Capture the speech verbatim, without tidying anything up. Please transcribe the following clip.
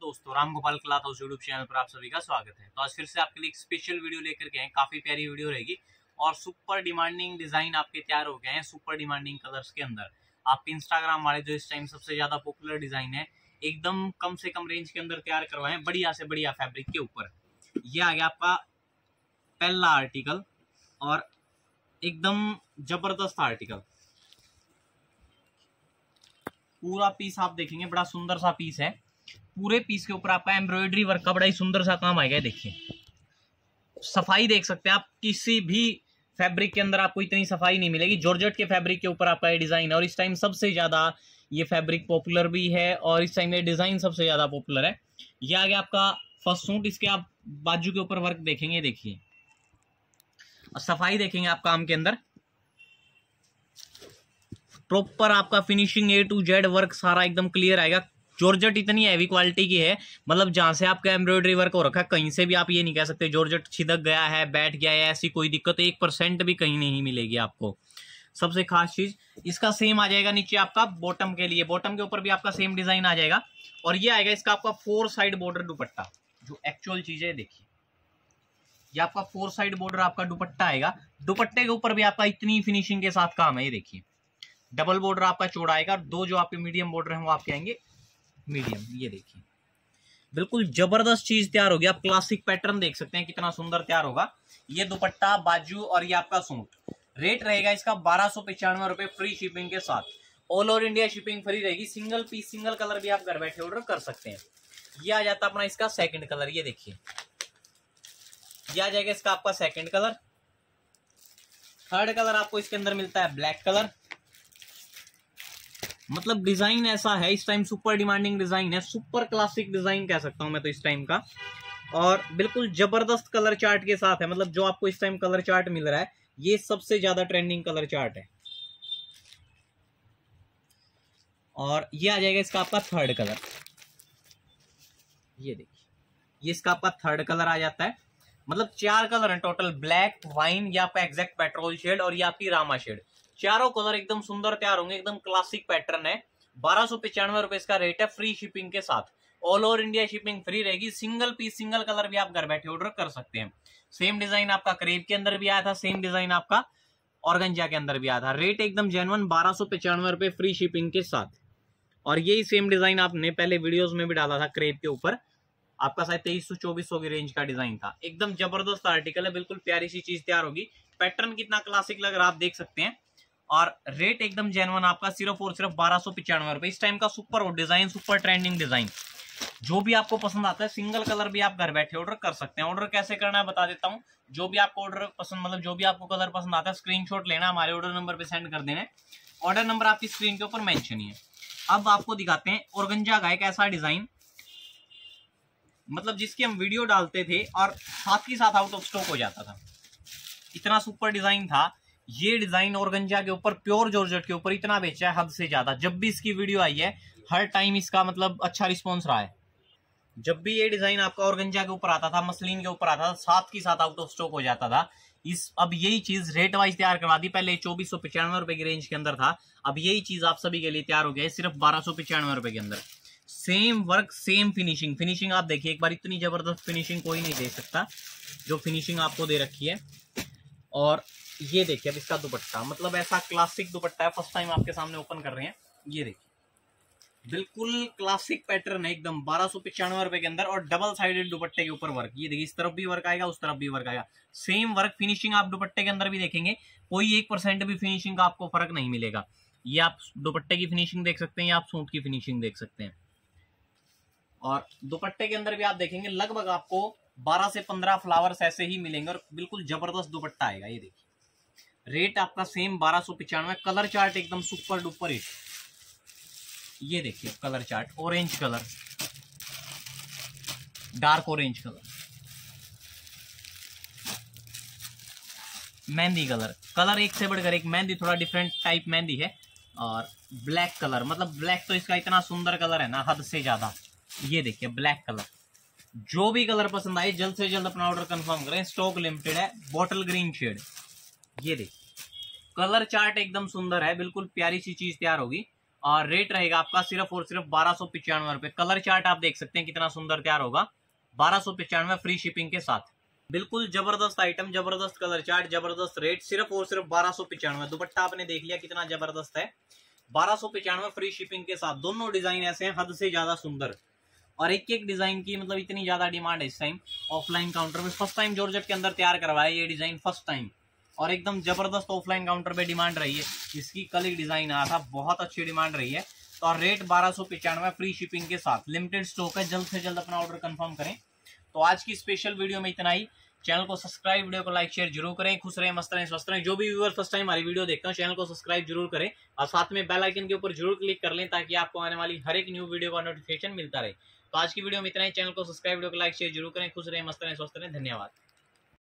दोस्तों, Ram Gopal cloth house YouTube channel पर आप सभी का स्वागत है। तो आज फिर से आपके लिए एक स्पेशल वीडियो लेकर के हैं। काफी प्यारी वीडियो रहेगी और सुपर डिमांडिंग डिजाइन आपके तैयार हो गए हैं सुपर डिमांडिंग कलर्स के अंदर। आपके इंस्टाग्राम वाले जो इस टाइम सबसे ज्यादा पॉपुलर डिजाइन है, एकदम कम से कम रेंज के अंदर तैयार करवाए हैं, बढ़िया से बढ़िया फैब्रिक के ऊपर। ये आ गया आपका पहला आर्टिकल और एकदम जबरदस्त आर्टिकल। पूरा पीस आप देखेंगे, बड़ा सुंदर सा पीस है। पूरे पीस के ऊपर आपका एम्ब्रॉयडरी वर्क का बड़ा ही सुंदर सा काम आएगा। देखिए सफाई देख सकते हैं आप, किसी भी फैब्रिक के अंदर आपको इतनी सफाई नहीं मिलेगी। जॉर्जेट के फैब्रिक के ऊपर आपका ये डिजाइन है और इस टाइम सबसे ज्यादा ये फैब्रिक पॉपुलर भी है और इस टाइम ये डिजाइन सबसे ज्यादा पॉपुलर है। ये आ गया आपका फर्स्ट सूट। इसके आप बाजू के ऊपर वर्क देखेंगे, देखिए और सफाई देखेंगे आप काम के अंदर। प्रॉपर आपका finishing A to Z work सारा एकदम क्लियर आएगा। जॉर्जेट इतनी हैवी क्वालिटी की है, मतलब जहां से आपका एम्ब्रॉयडरी वर्क हो रखा है, कहीं से भी आप ये नहीं कह सकते जॉर्जेट छिदक गया है, बैठ गया है, ऐसी कोई दिक्कत एक परसेंट भी कहीं नहीं मिलेगी आपको। सबसे खास चीज इसका सेम आ जाएगा नीचे आपका बॉटम के लिए। बॉटम के ऊपर भी आपका सेम डिजाइन आ जाएगा और ये आएगा इसका आपका फोर साइड बॉर्डर दुपट्टा। जो एक्चुअल चीज है देखिए, ये आपका फोर साइड बॉर्डर आपका दुपट्टा आएगा। दुपट्टे के ऊपर भी आपका इतनी फिनिशिंग के साथ काम है। ये देखिए डबल बॉर्डर आपका चौड़ा आएगा, दो जो आपके मीडियम बॉर्डर हैं वो आपके आएंगे मीडियम। ये देखिए बिल्कुल जबरदस्त चीज तैयार होगी। आप क्लासिक पैटर्न देख सकते हैं कितना सुंदर तैयार होगा। ये दुपट्टा, बाजू और ये आपका सूट। रेट रहेगा इसका बारह सौ पचानवे रुपए फ्री शिपिंग के साथ। All over India shipping free रहेगी। सिंगल पीस सिंगल कलर भी आप घर बैठे ऑर्डर कर सकते हैं। ये आ जाता अपना इसका सेकंड कलर। ये देखिए ये आ जाएगा इसका आपका सेकंड कलर। थर्ड कलर आपको इसके अंदर मिलता है ब्लैक कलर। मतलब डिजाइन ऐसा है इस टाइम, सुपर डिमांडिंग डिजाइन है, सुपर क्लासिक डिजाइन कह सकता हूं मैं तो इस टाइम का। और बिल्कुल जबरदस्त कलर चार्ट के साथ है। मतलब जो आपको इस टाइम कलर चार्ट मिल रहा है ये सबसे ज्यादा ट्रेंडिंग कलर चार्ट है। और ये आ जाएगा इसका आपका थर्ड कलर। ये देखिए ये इसका आपका थर्ड कलर आ जाता है। मतलब चार कलर है टोटल, ब्लैक, वाइन, या आपका एग्जैक्ट पेट्रोल शेड और ये आपकी रामा शेड। चारों कलर एकदम सुंदर तैयार होंगे, एकदम क्लासिक पैटर्न है। बारह सौ पचानवे रुपए इसका रेट है फ्री शिपिंग के साथ। All over India shipping free रहेगी। सिंगल पीस सिंगल कलर भी आप घर बैठे ऑर्डर कर सकते हैं। सेम डिजाइन आपका क्रेप के अंदर भी आया था, सेम डिजाइन आपका ऑर्गेंजा के अंदर भी आया था। रेट एकदम जेन्युइन बारह सौ पचानवे रुपए फ्री शिपिंग के साथ। और यही सेम डिजाइन आपने पहले वीडियोज में भी डाला था क्रेप के ऊपर, आपका शायद तेईस सौ चौबीस सौ की रेंज का डिजाइन था। एकदम जबरदस्त आर्टिकल है, बिल्कुल प्यारी सी चीज तैयार होगी। पैटर्न कितना क्लासिक लग रहा है आप देख सकते हैं। और रेट एकदम जेन्युइन आपका सिर्फ और सिर्फ बारह सौ पचानवे रुपए। इस टाइम का सुपर हो डिजाइन, सुपर ट्रेंडिंग डिजाइन। जो भी आपको पसंद आता है सिंगल कलर भी आप घर बैठे ऑर्डर कर सकते हैं। ऑर्डर कैसे करना है बता देता हूँ। जो भी आपको ऑर्डर पसंद, मतलब जो भी आपको कलर पसंद आता है, स्क्रीनशॉट लेना, हमारे ऑर्डर नंबर पे सेंड कर देना। ऑर्डर नंबर आपकी स्क्रीन के ऊपर मेंशन ही है। अब आपको दिखाते हैं ऑर्गेंजा का एक ऐसा डिजाइन, मतलब जिसकी हम वीडियो डालते थे और साथ ही साथ आउट ऑफ स्टॉक हो जाता था। इतना सुपर डिजाइन था ये डिजाइन ऑर्गेंजा के ऊपर, प्योर जॉर्जेट के ऊपर इतना बेचा है हद से ज्यादा। जब भी इसकी वीडियो आई है हर टाइम इसका मतलब अच्छा रिस्पॉन्स रहा है। जब भी ये डिजाइन आपका ऑर्गेंजा के ऊपर आता था, मसलिन के ऊपर आता था, साथ ही साथ आउट ऑफ स्टॉक हो जाता था। इस अब यही चीज रेट वाइज तैयार करवा दी। पहले चौबीस सौ पचानवे रुपए की रेंज के अंदर था, अब यही चीज आप सभी के लिए तैयार हो गया है सिर्फ बारह सौ पचानवे रुपए के अंदर। Same work, same finishing. Finishing आप देखिए एक बार, इतनी जबरदस्त फिनिशिंग कोई नहीं दे सकता जो फिनिशिंग आपको दे रखी है। और ये देखिए अब इसका दुपट्टा, मतलब ऐसा क्लासिक दुपट्टा है, फर्स्ट टाइम आपके सामने ओपन कर रहे हैं। ये देखिए बिल्कुल क्लासिक पैटर्न है एकदम, बारह सौ पचानवे रुपए के अंदर। और डबल साइडेड दुपट्टे के ऊपर वर्क। ये देखिए इस तरफ भी वर्क आएगा, उस तरफ भी वर्क आएगा, सेम वर्क। फिनिशिंग आप दुपट्टे के अंदर भी देखेंगे, कोई एक परसेंट भी फिनिशिंग का आपको फर्क नहीं मिलेगा। ये आप दुपट्टे की फिनिशिंग देख सकते हैं, या आप सूट की फिनिशिंग देख सकते हैं। और दुपट्टे के अंदर भी आप देखेंगे लगभग आपको बारह से पंद्रह फ्लावर्स ऐसे ही मिलेंगे और बिल्कुल जबरदस्त दुपट्टा आएगा। ये देखिए रेट आपका सेम बारह सौ पचानवे। कलर चार्ट एकदम सुपर डुपर हिट। ये देखिए colour chart, orange colour, dark orange colour, mehndi colour. Colour एक से बढ़कर एक, मेहंदी थोड़ा डिफरेंट टाइप मेहंदी है। और ब्लैक कलर, मतलब ब्लैक तो इसका इतना सुंदर कलर है ना हद से ज्यादा। ये देखिए ब्लैक कलर। जो भी कलर पसंद आए जल्द से जल्द अपना ऑर्डर कंफर्म करें, स्टॉक लिमिटेड है। Bottle green shade. ये देखिए कलर चार्ट एकदम सुंदर है, बिल्कुल प्यारी सी चीज तैयार होगी। और रेट रहेगा आपका सिर्फ और सिर्फ बारह सौ पिचानवे रुपए। कलर चार्ट आप देख सकते हैं कितना सुंदर तैयार होगा, बारह सौ पिचानवे फ्री शिपिंग के साथ। बिल्कुल जबरदस्त आइटम, जबरदस्त कलर चार्ट, जबरदस्त रेट, सिर्फ और सिर्फ बारह सौ पिचानवे। दुपट्टा आपने देख लिया कितना जबरदस्त है, बारह सौ पिचानवे फ्री शिपिंग के साथ। दोनों डिजाइन ऐसे हैं हद से ज्यादा सुंदर, और एक एक डिजाइन की मतलब इतनी ज्यादा डिमांड है इस टाइम। ऑफलाइन काउंटर में फर्स्ट टाइम जॉर्जेट के अंदर तैयार करवाया ये डिजाइन फर्स्ट टाइम, और एकदम जबरदस्त ऑफलाइन काउंटर पे डिमांड रही है। इसकी कल एक डिजाइन आया था, बहुत अच्छी डिमांड रही है। तो और रेट बारह सौ पिचानवे फ्री शिपिंग के साथ। लिमिटेड स्टॉक है, जल्द से जल्द अपना ऑर्डर कंफर्म करें। तो आज की स्पेशल वीडियो में इतना ही। चैनल को सब्सक्राइब, वीडियो को लाइक शेयर जरूर करें। खुश रहें, मस्त रहें, स्वस्थ रहें। जो भी व्यूअर फर्स्ट टाइम हमारी वीडियो देखते हैं चैनल को सब्सक्राइब जरूर करें, और साथ में बेल आइकन के ऊपर जरूर क्लिक कर लें ताकि आपको आने वाली हर एक न्यू वीडियो का नोटिफिकेशन मिलता रहे। तो आज की वीडियो में इतना ही। चैनल को सब्सक्राइब, वीडियो को लाइक शेयर जरूर करें। खुश रहें, मस्त रहें, स्वस्थ रहें। धन्यवाद।